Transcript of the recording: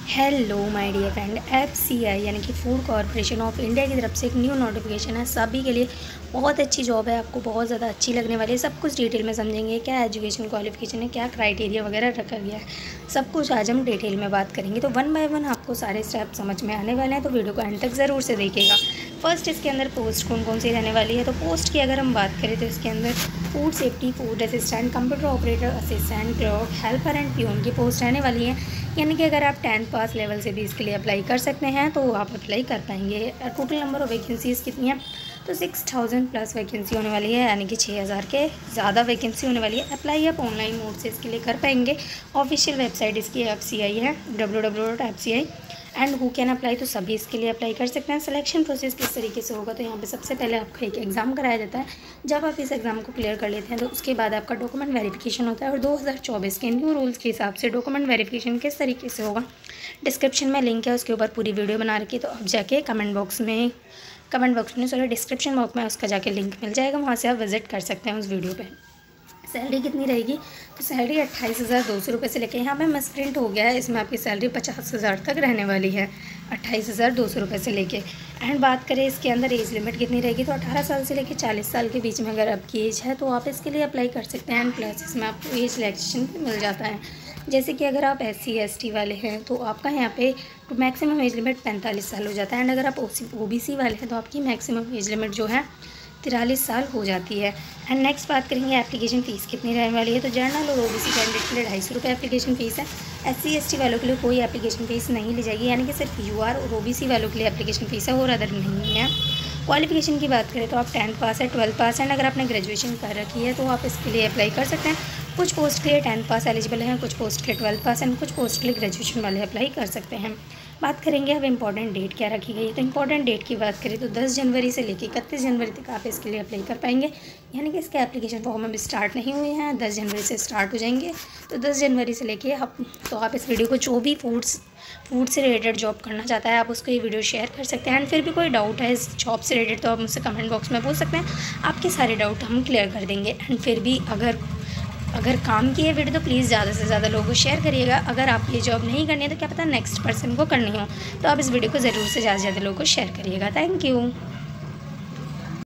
Hello my dear friend, FCI यानी कि food corporation of India की तरफ से एक न्यू नोटिफिकेशन है। सभी के लिए बहुत अच्छी जॉब है, आपको बहुत ज़्यादा अच्छी लगने वाली है। सब कुछ डिटेल में समझेंगे, क्या एजुकेशन क्वालिफिकेशन है, क्या क्राइटेरिया वगैरह रखा गया है, सब कुछ आज हम डिटेल में बात करेंगे। तो वन बाय वन आपको सारे स्टेप समझ में आने वाले हैं, तो वीडियो को एंड तक ज़रूर से देखिएगा। फर्स्ट इसके अंदर पोस्ट कौन कौन सी रहने वाली है। तो पोस्ट की अगर हम बात करें तो इसके अंदर food safety, food assistant, computer operator, assistant, clerk, helper and peon की पोस्ट रहने वाली है। यानी कि अगर आप 10th पास लेवल से भी इसके लिए अप्लाई कर सकते हैं तो आप अप्लाई कर पाएंगे। टोटल नंबर ऑफ़ वैकेंसीज़ कितनी है, तो 6000 प्लस वैकेंसी होने वाली है, यानी कि 6000 के ज़्यादा वैकेंसी होने वाली है। अप्लाई आप ऑनलाइन मोड से इसके लिए कर पाएंगे। ऑफिशियल वेबसाइट इसकी एफसीआई है, www.fci and who can apply, तो सभी इसके लिए अप्लाई कर सकते हैं। सिलेक्शन प्रोसेस किस तरीके से होगा, तो यहाँ पे सबसे पहले आपका एक एग्ज़ाम कराया जाता है। जब आप इस एग्ज़ाम को क्लियर कर लेते हैं तो उसके बाद आपका डॉक्यूमेंट वेरिफिकेशन होता है। और 2024 के न्यू रूल्स के हिसाब से डॉक्यूमेंट वेरिफिकेशन किस तरीके से होगा, डिस्क्रिप्शन में लिंक है, उसके ऊपर पूरी वीडियो बना रखी है। तो आप जाके कमेंट बॉक्स में डिस्क्रिप्शन बॉक्स में उसका जाके लिंक मिल जाएगा, वहाँ से आप विज़िट कर सकते हैं उस वीडियो पे। सैलरी कितनी रहेगी, तो सैलरी 28,200 रुपये से लेकर यहाँ पे मिस प्रिंट हो गया है, इसमें आपकी सैलरी 50,000 तक रहने वाली है, 28,200 रुपये से लेके। एंड बात करें इसके अंदर एज लिमिट कितनी रहेगी, तो 18 साल से लेकर 40 साल के बीच में अगर आपकी एज है तो आप इसके लिए अप्लाई कर सकते हैं। एंड प्लस इसमें आपको एज रिलैक्सेशन मिल जाता है। जैसे कि अगर आप SC ST वाले हैं तो आपका यहाँ पे मैक्सिमम एज लिमिट 45 साल हो जाता है। एंड अगर आप OBC वाले हैं तो आपकी मैक्सिमम एज लिमिट जो है 43 साल हो जाती है। एंड नेक्स्ट बात करेंगे एप्लीकेशन फ़ीस कितनी रहने वाली है। तो जनरल और OBC कैंडिडेट के लिए 250 रुपये एप्लीकेशन फ़ीस है। SC ST वालों के लिए कोई एप्लीकेशन फ़ीस नहीं ली जाएगी, यानी कि सिर्फ UR और OBC वालों के लिए एप्लीकेशन फ़ीस है और अदर नहीं है। क्वालिफिकेशन की बात करें तो आप 10th पास है, 12th पास है, एंड अगर आपने ग्रेजुएशन कर रखी है तो आप इसके लिए अप्लाई कर सकते हैं। कुछ पोस्ट के लिए 10th पास एलिजिबल हैं, कुछ पोस्ट के 12th पास एंड कुछ पोस्ट के लिए ग्रेजुएशन वाले अप्लाई कर सकते हैं। बात करेंगे अब इंपॉर्टेंट डेट क्या रखी गई है। तो इंपॉर्टेंट डेट की बात करें तो 10 जनवरी से लेकर 31 जनवरी तक आप इसके लिए अप्लाई कर पाएंगे, यानी कि इसके एप्लीकेशन फॉर्म अभी स्टार्ट नहीं हुए हैं, 10 जनवरी से स्टार्ट हो जाएंगे। तो 10 जनवरी से लेके आप इस वीडियो को जो भी फूड से रिलेटेड जॉब करना चाहता है आप उसको ये वीडियो शेयर कर सकते हैं। एंड फिर भी कोई डाउट है इस जॉब से रिलेटेड तो आप मुझसे कमेंट बॉक्स में पूछ सकते हैं, आपके सारे डाउट हम क्लियर कर देंगे। एंड फिर भी अगर काम की है वीडियो तो प्लीज़ ज़्यादा से ज़्यादा लोगों को शेयर करिएगा। अगर आप ये जॉब नहीं करनी है तो क्या पता नेक्स्ट पर्सन को करनी हो, तो आप इस वीडियो को ज़रूर से ज़्यादा से ज़्यादा लोगों को शेयर करिएगा। Thank you.